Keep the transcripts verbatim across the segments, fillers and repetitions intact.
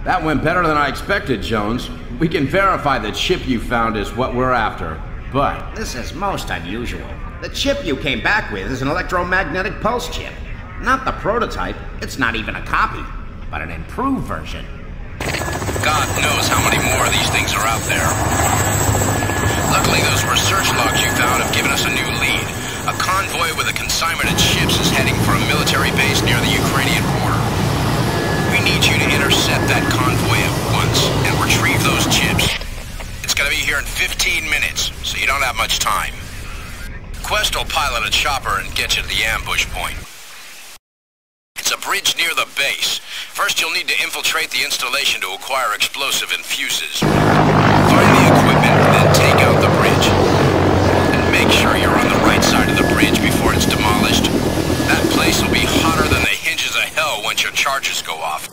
That went better than I expected, Jones. We can verify the chip you found is what we're after, but... This is most unusual. The chip you came back with is an electromagnetic pulse chip. Not the prototype, it's not even a copy, but an improved version. God knows how many more of these things are out there. Luckily, those research logs you found have given us a new lead. A convoy with a consignment of chips is heading for a military base near the Ukrainian border. We need you to intercept that convoy at once and retrieve those chips. It's gonna be here in fifteen minutes, so you don't have much time. Quest will pilot a chopper and get you to the ambush point. It's a bridge near the base. First, you'll need to infiltrate the installation to acquire explosive and fuses. Find the equipment, then take out the bridge. And make sure you're on the right side of the bridge before it's demolished. That place will be hotter than the hinges of hell once your charges go off.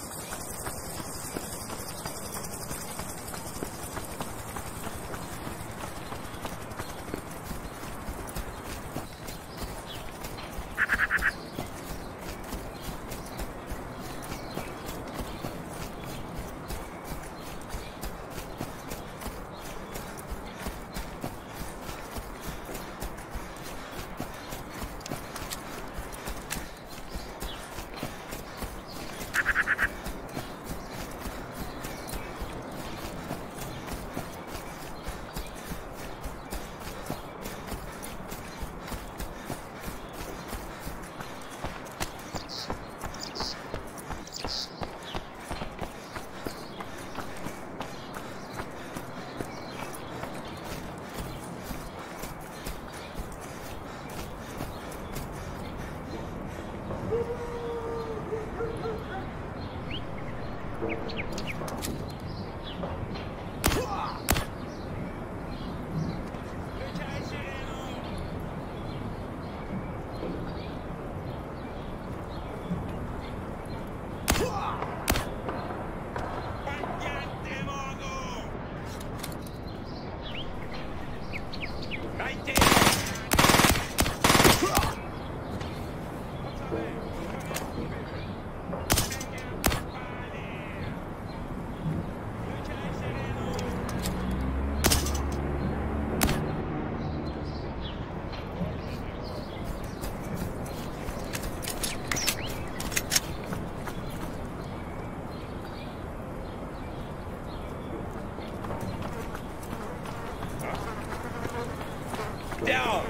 Down!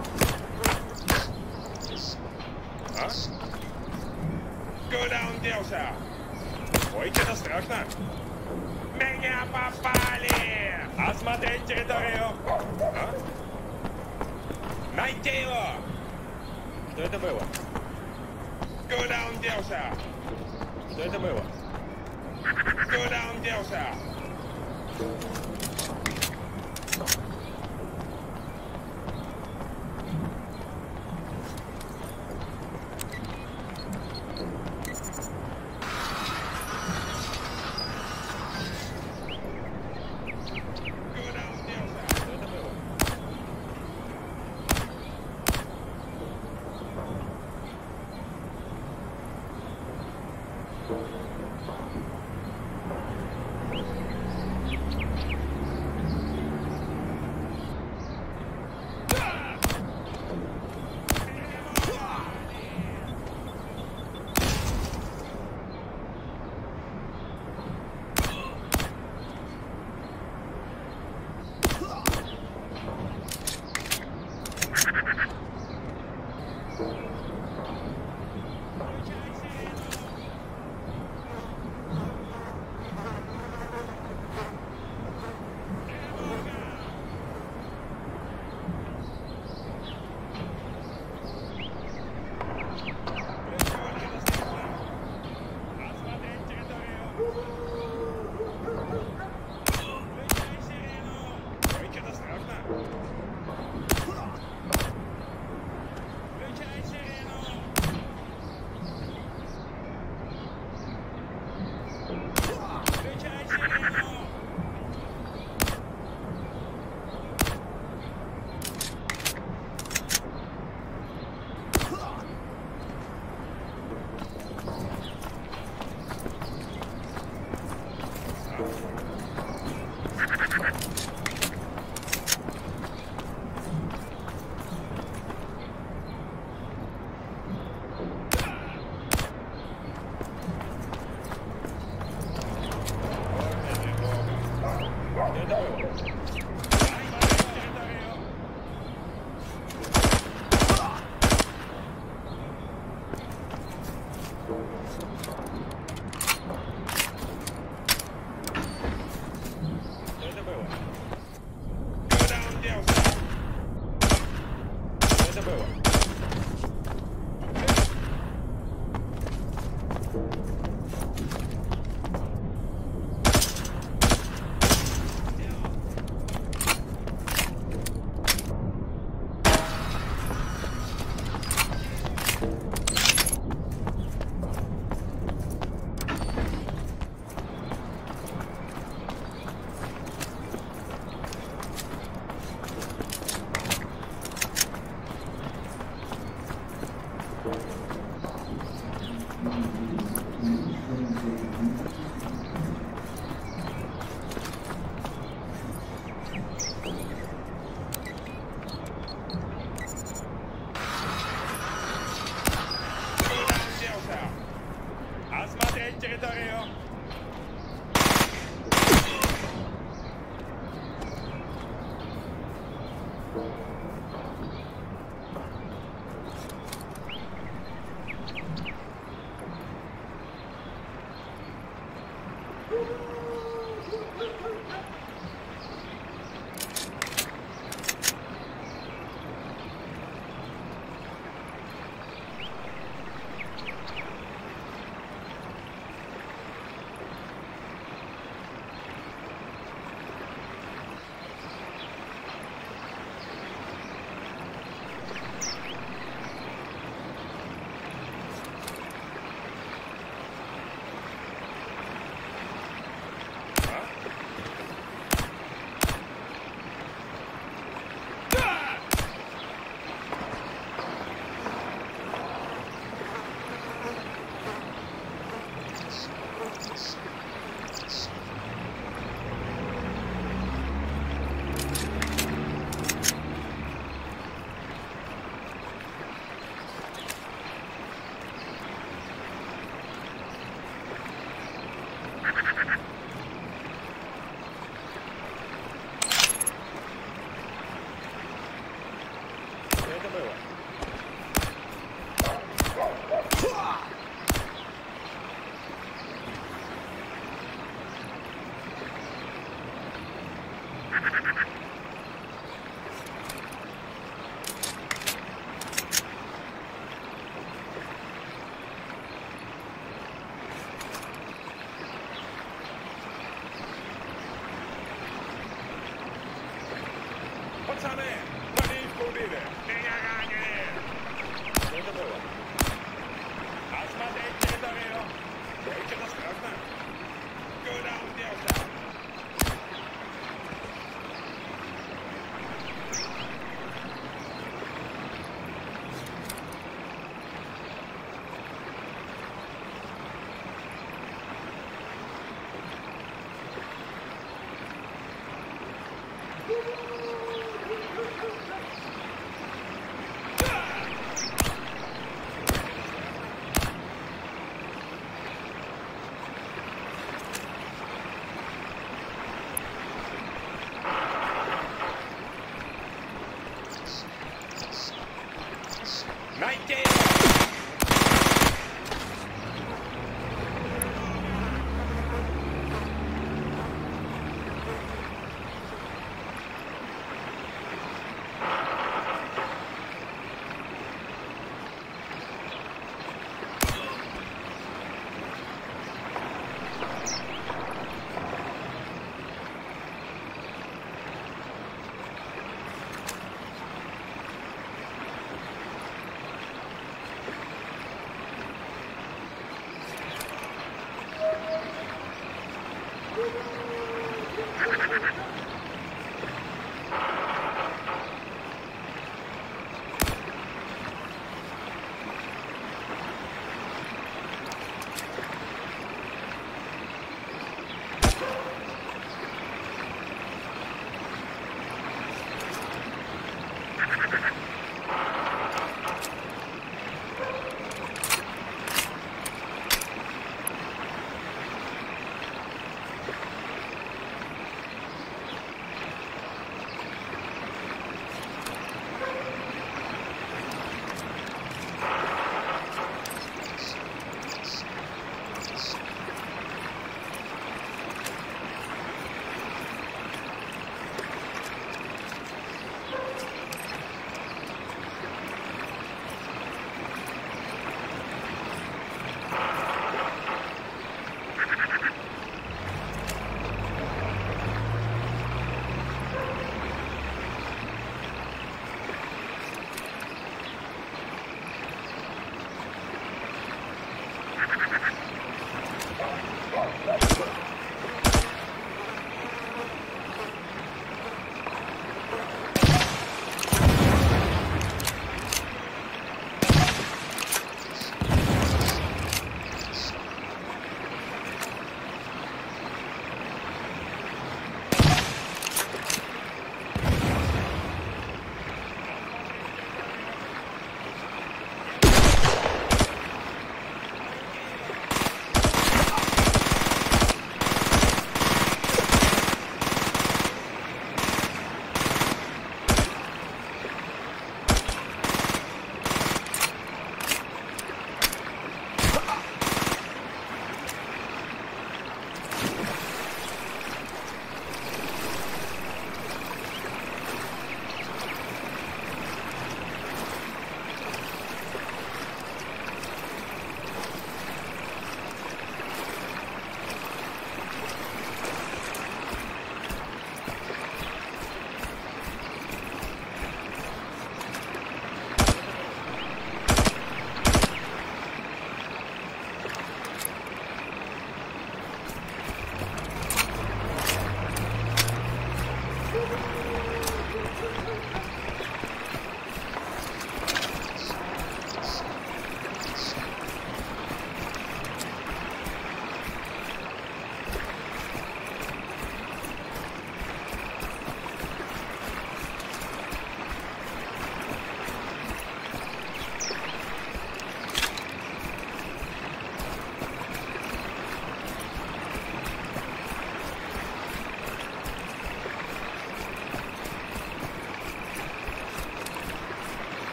Huh? Go down, Delta! Пойте осторожно! Меня попали! Осмотреть территорию! А? Найти его! Что это было? Go down, Delta! Что это было? Go down, Delta!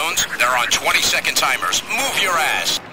Jones. They're on twenty second timers. Move your ass.